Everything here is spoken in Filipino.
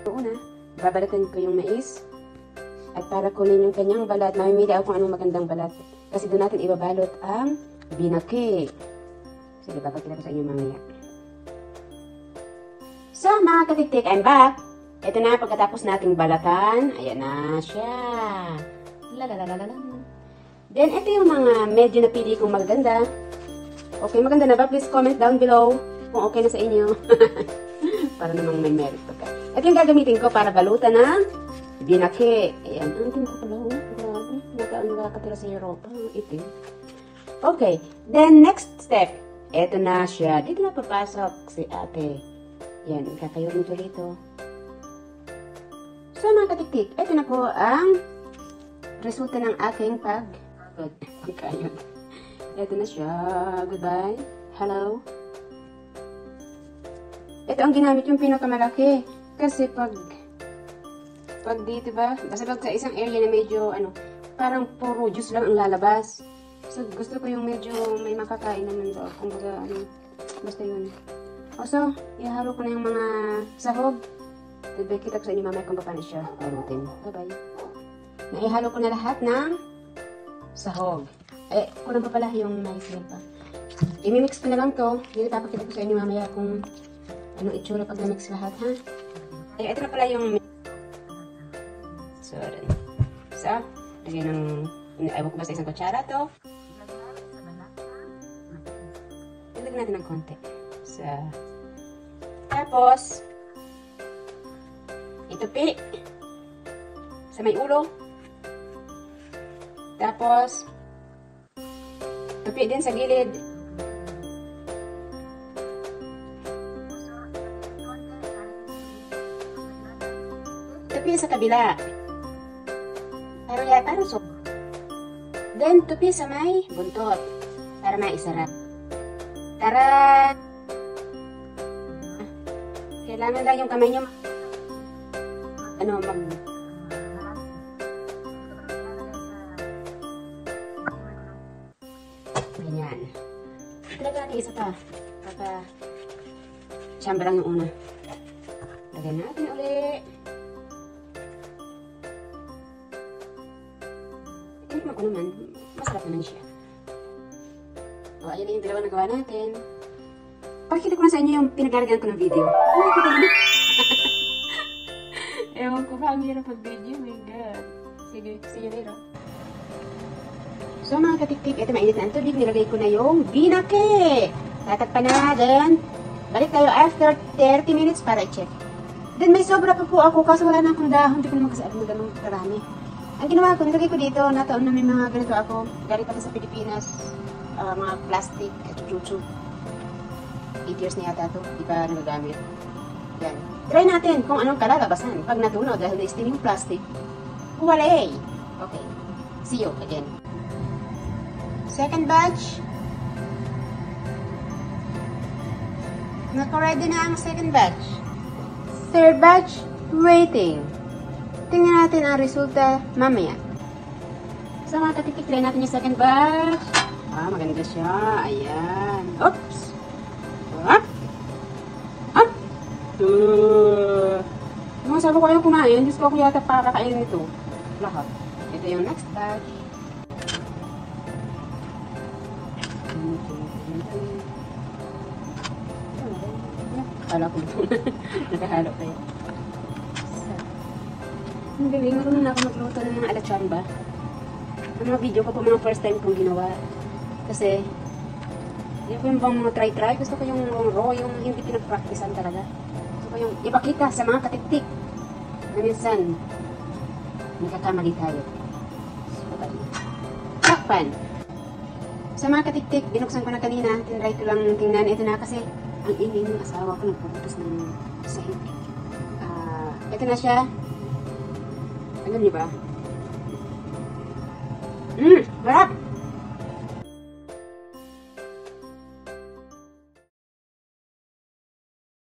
ko una. Babalatan ko yung mais. At para kunin yung kanyang balat, mamimili ako kung anong magandang balat. Kasi doon natin ibabalot ang binaki. Sige, papakita ko sa inyo mamaya. So, mga katiktik, I'm back. Ito na, pagkatapos nating balatan. Ayan na siya. Lalalala. Then, ito yung mga medyo napili kong magaganda. Okay, maganda na ba? Please comment down below kung okay na sa inyo. Para namang may merit pagka. Ito yung gagamitin ko para balutan ng binaki. Ayan. Ang tinto pala. Grabe. Nakakatira sa Europa. Itim. Okay. Then, next step. Ito na siya. Dito na papasok si ate. Yan. Kakayurin ko rito. So, mga katiktik, ito na po ang resulta ng aking pagkayod. Ito na siya. Goodbye. Hello. Ito ang ginamit yung pinakamalaki. Kasi pag dito ba, basta pag sa isang area na medyo, parang puro juice lang ang lalabas. So, gusto ko yung medyo may makakain naman doon. Kung baga, basta yun. So, ihalo ko na yung mga sahog. Kita ko sa inyo mamaya kung paano siya balutin. Bye-bye. Naihalo ko na lahat ng sahog. Kulang pa pala yung mais yan pa. I-mix ko na lang to. Hindi papakita ko sa inyo mamaya kung anong itsura pag na-mix lahat, ha? Ito na pala yung so, lagay ng ayaw ko ba sa isang kutsara to? Lagyan natin ng konti. So, tapos, itupi sa may ulo. Tapos, tupi din sa gilid. Tupi sa kabila. Parang so. Then, tupi sa may buntot. Para maisarap. Tara! Kailangan lang yung kamay nyo ganyan. Talaga natin isa pa. Chamber lang yung una. Lagyan natin ulit. Tingnan ko naman. Masarap naman siya. O, ayan na yung dalawa na gawa natin. Pakikita ko na sa inyo yung pinaglalagyan ko ng video. Ewan ko ba, ang hirap pag-video. My God. Sige, see you later. So, mga katiktik, ito mainit na ang tubig. Nilagay ko na yung binaki. Tatakpan na, then balik tayo after 30 minutes para i-check. Then, may sobra pa po ako kasi wala na akong dahon. Hindi ko naman kasi alam na ganun karami. Ang ginawa ko, nilagay ko dito, nataon na may mga ganito ako. Galing pa sa Pilipinas, mga plastic, ito YouTube. 8 years na yata ito, di pa nagagamit. Yan. Try natin kung anong kalalabasan pag natunaw dahil na-steam yung plastic. Huwalay! Okay. See you again. Second batch. Naka-ready na ang second batch. Third batch, waiting. Tingnan natin ang resulta mamaya. So mga katiktik, try natin yung second batch. Maganda siya. Ayan. Oops! Up! Up! Mga sabi ko ayaw kumain. Diyos ko ako yata pakakain nito. Lahat. Ito yung next batch. Kala ko ito. Nakahalo kayo. Ang galing. Marunong na ako magluto ng mga alachamba. Ang mga video ko po mga first time kong ginawa. Kasi hindi ko yung bang mga try-try. Gusto ko yung raw, yung hindi pinag-practicean talaga. Gusto ko yung ipakita sa mga katiktik na minsan nagkakamali tayo. So, takpan. Sa mga katiktik, binuksan ko na kanina. Tinry ko lang tingnan. Ito na kasi ang ingay ng asawa ko nagpuputos ng sahig. Ito na siya. Alam niyo ba? Harap!